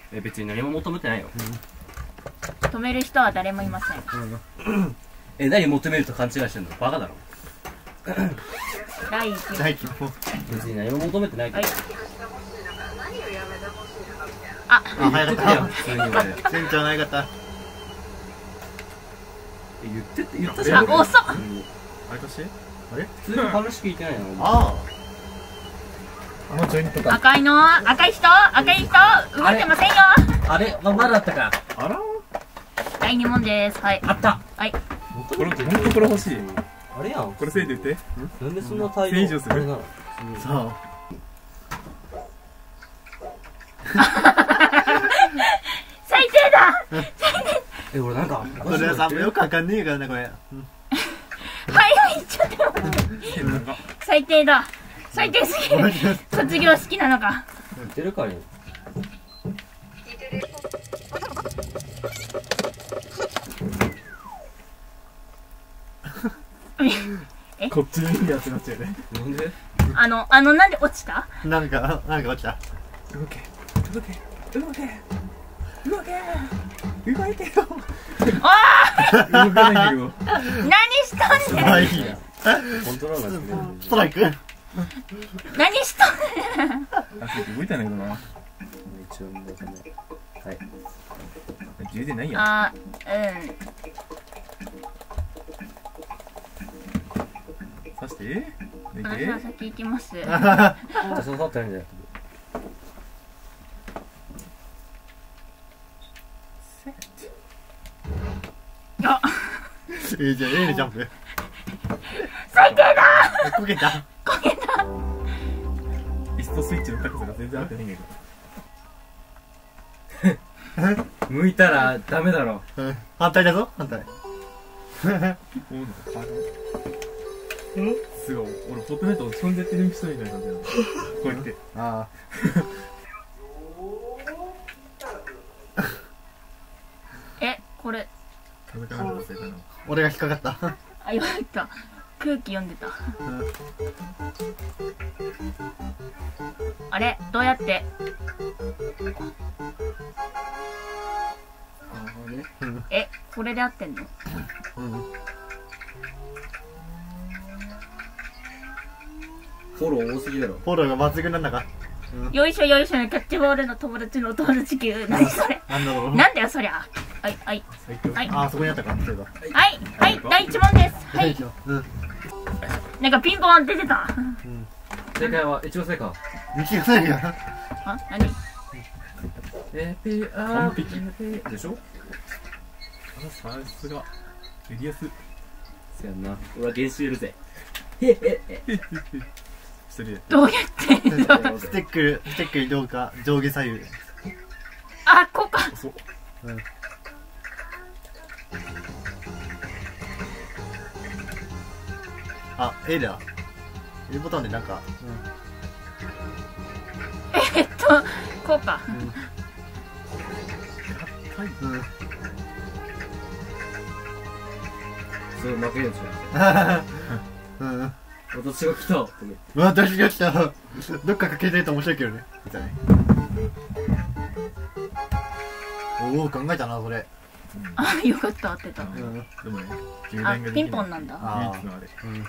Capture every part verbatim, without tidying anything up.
え、別に何も求めてないよ。 止める人は誰もいません。 え、何求めると勘違いしてんの？バカだろ。 第一大輝も別に何も求めてないけど。 あ、 あ、早かった普通に俺。 船長の相方。 え、言ってって言ったじゃん。 あ、遅っ。 あれかしあれ普通に話聞いてないの。 ああのジョイントか。 赤いの赤い人赤い人動いてませんよ。 あれ、まだだったか。 あら第二問です。はい。 あった。 はい。 これ、ほんとこれ欲しい。 あれやん。 これせいで言って。 なんでそんな大量。 せい以上するあれなの。 あ、そう。 最低だ。 え、俺なんか。 それはさ、よくわかんねえからな、これ。 はい、ちょっと。最低だ。最低すぎる。卒業好きなのか。 言ってるからよ。 こっちにいいやつになっちゃうね。 なんで？ あの、あの、なんで落ちた？ なんか、なんか落ちた。 動け、動け、動け、動け、動いてよ。 あ動かないんだけど。 あ、何したんねん。 まあいいや。 コントローラーってね。 ストライク。 何したんねん。 あ、そう動いたんだけどな。 一応見たね。はい。 充電ないやん。 あ、うん。 刺して。で私は先行きます。 じゃあそのってないんだよ。 あ、 えー、じゃあ A でジャンプ。 最低だ。 こけた。 焦げた。 リストスイッチの高さが全然合ってないんだけど。 向いたらダメだろ。 うん反対だぞ、反対。 おうのか。すごい、俺フォートナイトを飛んでってる人みたいな感じなの。こうやって。 あえ、これ、 戦わなかったかな。 あ、俺が引っかかった。 あ、よかった。空気読んでた。あれ、どうやって？ あね。 え、これで合ってんの？ うん。 フォロー多すぎだろ。 フォローが抜群なんだか。 よいしょよいしょのキャッチボールの友達のお友達級。何それ？ なんだろう。 なんだよそりゃ。はいはい最強。 はいあー、そこにあったか。そういえば。 はいはい第一問です。はい。 うん。 なんかピンポン出てた。 正解は一応正解。 道がないが。 あ、何？ えピア完璧でしょ？ あ、さすが。エリアス。 せやんな。俺は原始いるぜ。へへへ。 一人で。 どうやって？ ステック、ステックにどうか、上下左右。 あ、こうか。 そう。 うん。あ、A だ。A ボタンでなんか、 えっとこうか。 はい。 うん。うん。 そう負けるんじゃん。 うん。 私が来た。 私が来た。どっかかけてると面白いけどね。みたいな。おお、考えたな、それ。 あ、よかった合ってた。 うん。 でもね、充あ電ができない。 ピンポンなんだ。 あ唯一のあれ。 うん。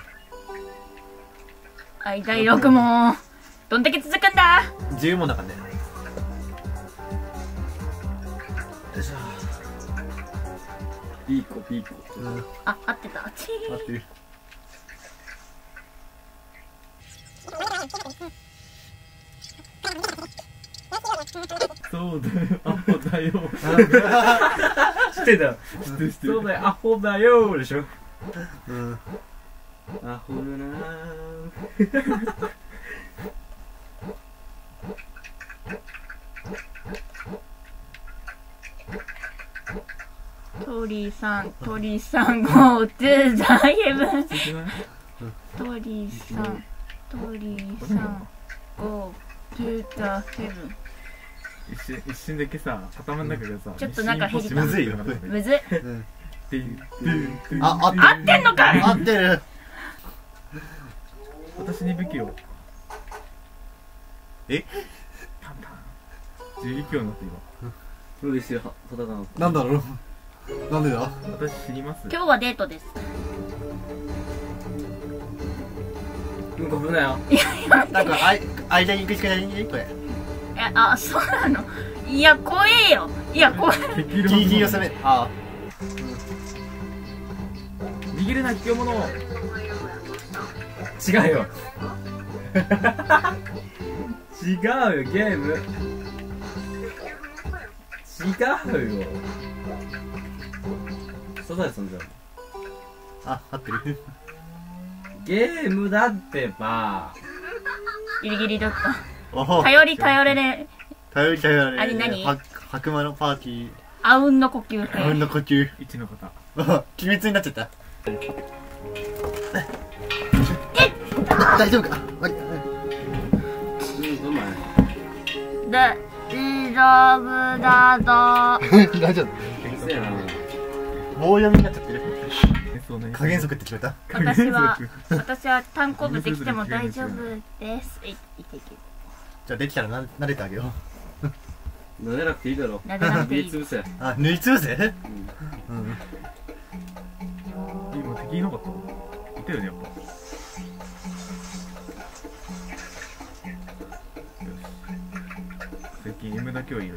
はい第六問。どんだけ続くんだ。 じゅう問だからね。 よいしょ。ピーコピーコ。 うん。 あ、合ってた。チー。 待ってる。 そうだよ、アホだよ。 知ってた。 知ってる知ってる。 そうだよ、アホだよでしょ。 うん。 アホだな鳥さん、鳥さん、go to the heaven。 知ってない？ 鳥さん、鳥さん、go to the heaven。 一瞬一瞬だけさ、頭の中がさ、 ちょっとなんか減りたむずいよむずい。 うん。 あ、 あ、合ってる。 合ってんのかい。 合ってる。 私に武器を。 えパンパン。 銃撃音になって今。 そうですよ、戦う。 なんだろう。なんでだ。 私死にます。 今日はデートです。 うんこ踏むなよ。 いやいや、 なんかあい間に行くしかないんじゃないこれ。 え、あ、そうなの。いや、怖えよ。いや、怖い。 敵ギリギリを攻め。あ握れない卑怯者。 違うよ。違うよ、ゲーム。違うよ。サザエさんじゃん。 あ、合ってる。 ゲームだってば。 ギリギリだった。 おほ。 頼り頼れれ、 頼り頼れ。 あれ何は白馬のパーティー。 あうんの呼吸あうんの呼吸。 一の方。 あ、鬼滅になっちゃった。大丈夫か。はい。 うん、うまい。 大丈夫だぞ。 大丈夫。 うせえな。 棒読みになっちゃってる。 そうね。 加減速って聞こえた。 私は、私は単行部できても大丈夫です。い、いていけ。 じゃあできたらな慣れてあげよう。 撫でなくていいだろ。 撫でなくていい握りつぶせ。 あ、縫いつぶせ。 うん。 うん。 今敵いなかった。いたよねやっぱ。最近 M だけはいるよ。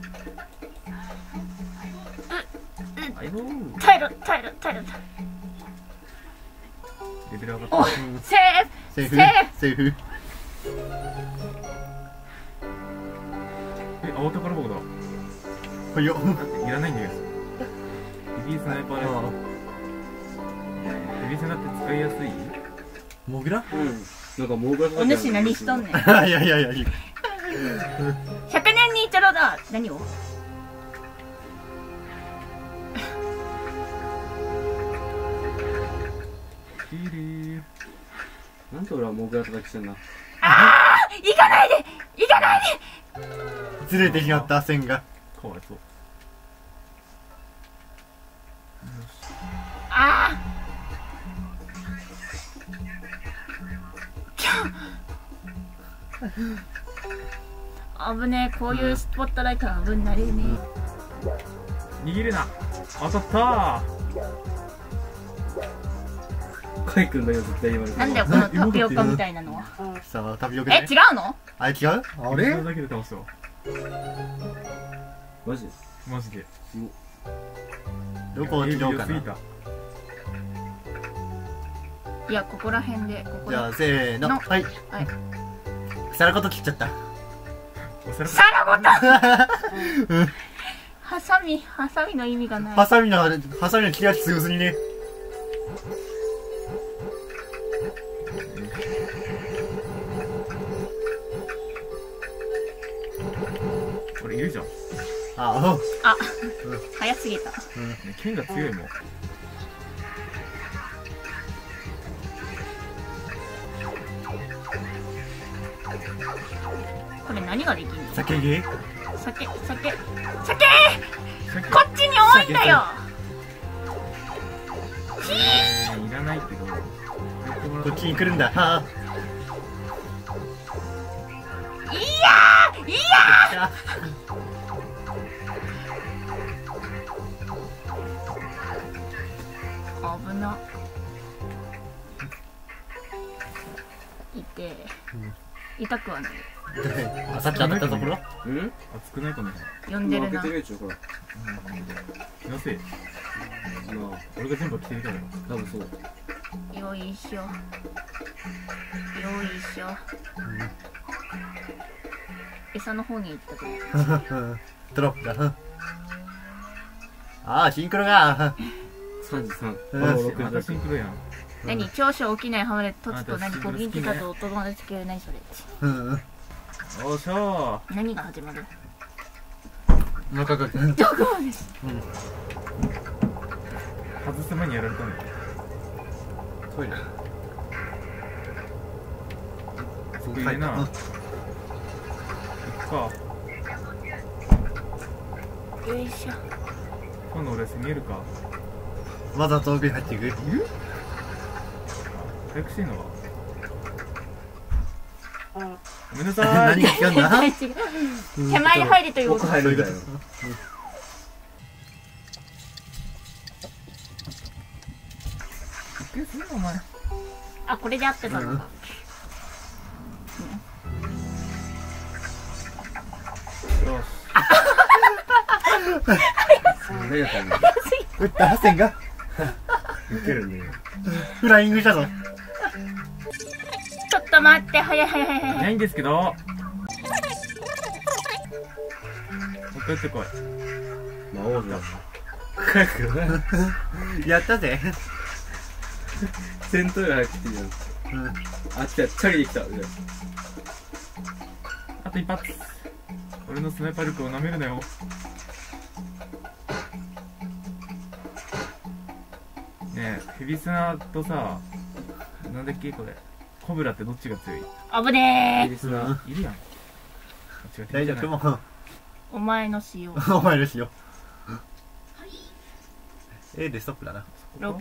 あいぼー。 耐えろ、耐えろ、耐えろ。 レベル上がった。 おい、セーフ。 セーフ。 セーセーフ。 え、青宝箱だ。 ほいよ。 いらないんだけど。ヘビースナイパーライフル。ヘビースナって使いやすい？ モグラ？ うん。なんか、もうがお主何しとんねん。 いやいやいやいや。 ひゃくねんに一度だ。何を？ キリー。 なんで俺はモグラ叩きしてんだ。 ああ、行かないで、行かないで。 ずれてしまった線が。 かわいそう。 ああ。危ねえ、こういうスポットライトは危ないね。 握るな。当たったー。 カイ君だよ、絶対言われる。 なんだよ、このタピオカみたいなのは。 さあ、タピオカえ、 ね。 違うの？ あれ違う？あそれ？ れだけで倒すわ。 マジマジで。 どこを切ろうかな。 過ぎた。 いや、ここら辺で、ここで。 じゃあ、せーの。 のはい。 はい。 皿ごと切っちゃった。 お皿皿ごとうん。 ハサミ、ハサミの意味がない。 ハサミの、ハサミの切り味すぐずにね。 これいるじゃん。 ああ、早すぎた。 ね、剣が強いもん。 これ何ができるの？ あ、酒毛？ 酒、酒、酒さっきこっちに多いんだよ。 えーいらないけど。 こっちに来るんだ。はあ。 いやーいやー危な。いて、痛くはない。 あ、さっき当たったところ？ うん熱くないかね。 呼んでるな。 開けてみるちょ、これ。 気のせい。 まあ、 俺が全部着てるから。 多分そう。 よいしょ。よいしょ。餌の方に行ったけど。 ドロップだ。ああ、シンクロが。 さんじさん。 うんあ、ろくまたシンクロやん。 何長所起きない浜でとつと何あこ銀気だとお友達系何それ。 うん。 おっしゃー。 何が始まる？ お腹が。 どこまで？ 外す前にやられたね。 トイレ。 そこ入れな。 うん行くか。 よいしょ。 今度俺攻めるか。 わざと奥に入っていく。 早くしてんのか。 ごめんなさい。 何が違うんだ。 違う。手前に入れということ。 奥入るんだよ。 びっくりするよお前。 あ、これで合ってたのか。 よし。 何やったの。 打ったハセンがいけるね。 フライングしたぞ。 ちょっと待って、早い早い早いい早。 ないいんですけど。もう一回打ってこい。 魔王だ。 やったぜ。 戦闘より早く来てるよ。 うん。 あ、来た、チャリで来た。 あと一発。俺のスナイパー力を舐めるなよ。ねえ、ヘビスナとさ、なんだっけこれ。コブラってどっちが強い？ あぶねリスナいるやん。違う大丈夫、もう。 ー。お前の使用。 お前ですよ。A でストップだな。 六。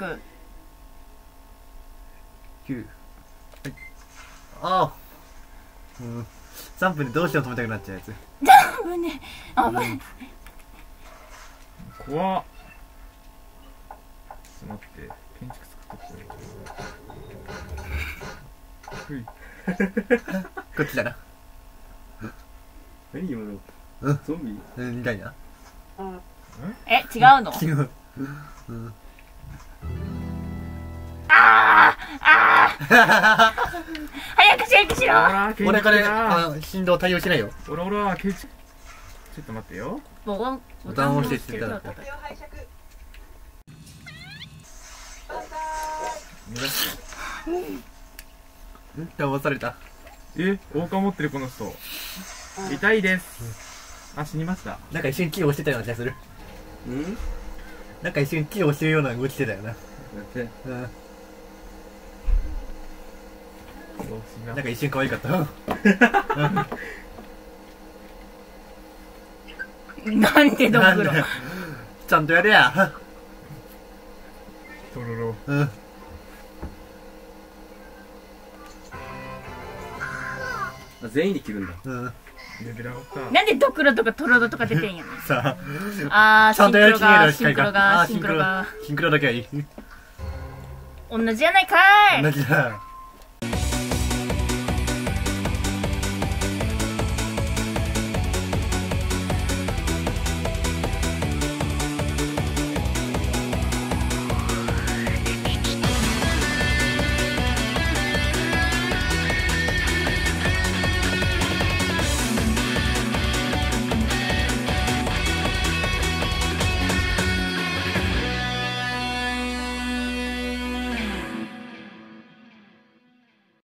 きゅう。はい。ああ。うん。さんぷんでどうしても止めたくなっちゃうやつ。 あぶねー。あぶね怖っ。ちょっと待って、建築作っとこう。ふい。 こっちだな。 何今の。 うんゾンビ。 うん、みたいな。 ー。え、違うの？ 違う。うん。 あーあー早くし早くしろ。 ほら、建俺これ、 築だ。 あ、振動対応しないよ。 ほらほら、建築。ちょっと待ってよ。 ボタンボタンを押してって言ったら。 逃がし騙された。 え、王冠持ってるこの人。痛いです。あ、死にました。 なんか一瞬キー押してたような気がする。 うんなんか一瞬キー押してるような動きしてたよな。 やって。 うん。 そう死ななんか一瞬可愛かった。 なんでドなんでクロ。 ちゃんとやれや。 とろろ。 うん。 あ、全員で切るんだ。 うん。 レベル上がった。 なんでドクロとかトロロとか出てんやねん。 さあー、 あ、ちゃんとやる気ねえだろ、 シンクロが、シンクロが、 シンクロだけはいい。 同じやないかーい。 同じだ。